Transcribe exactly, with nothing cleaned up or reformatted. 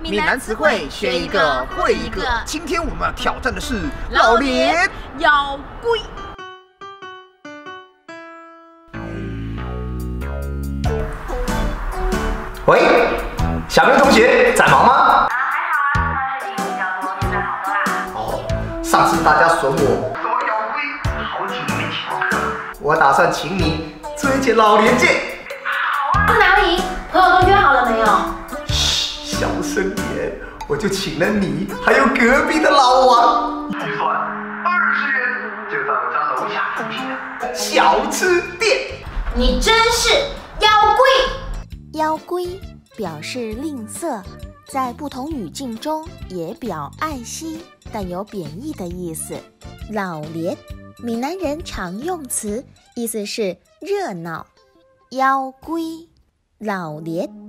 闽南词汇学一个会一个。今天我们要挑战的是老连妖龟。 喂，小明同学在忙吗？ 啊，还好啊，事情比较多，现在好多啦。 哦，上次大家损我， 什么妖龟，好久没请到客了。 我打算请你追姐老连见。 好啊，哪里？朋友都约好了没有？ 嘘，小声点，我就请了你，还有隔壁的老王。 预算二十元，就在我家楼下附近的小吃店。 你真是妖龟。 妖龟表示吝啬，在不同语境中也表爱惜，但有贬义的意思。老连，闽南人常用词，意思是热闹。妖龟，老连。